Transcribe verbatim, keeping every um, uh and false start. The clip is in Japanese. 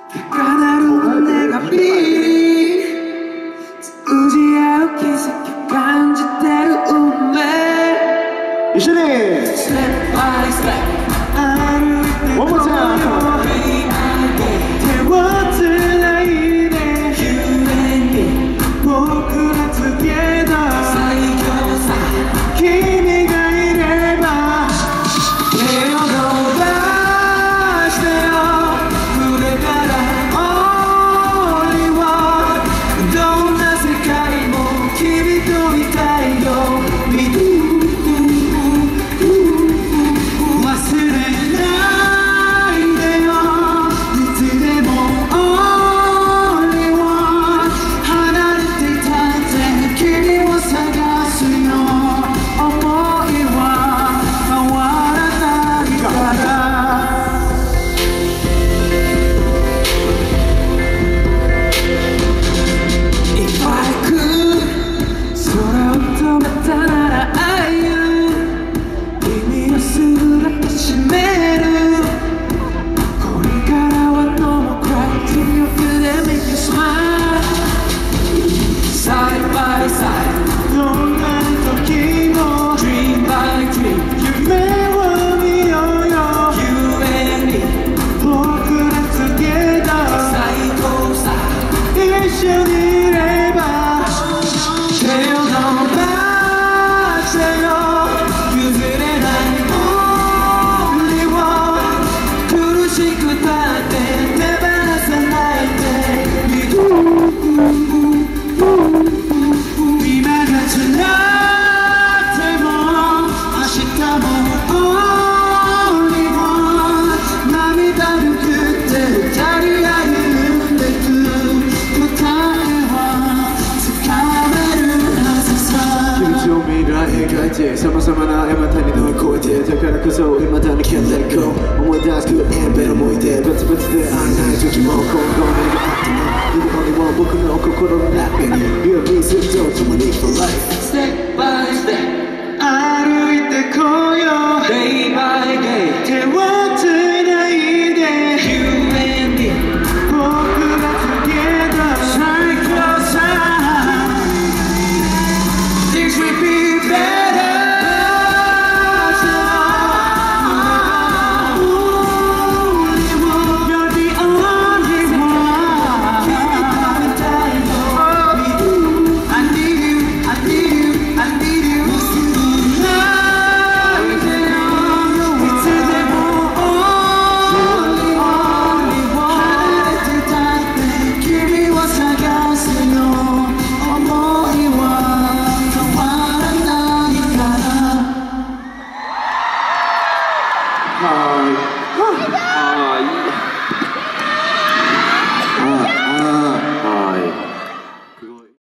高鳴る胸がビー通じ合う奇跡感じてる運命一緒に Step by step 歩いてこよう手をつないで You and me 僕ら together 最強さ君がいれば手を伸ばしてよこれから Only one どんな世界も君といたいよさまざまな山谷乗り越えてだからこそ未だに Can't let go 思い出す Good and bad 思い出別々で会えない時も今後目があっても You're the only one 僕の心の中に You and me ずっと共に for life Step by step 歩いてこよう Day by day 手をつないで You and me 僕ら together 最強さ Things will be better ああ、いい。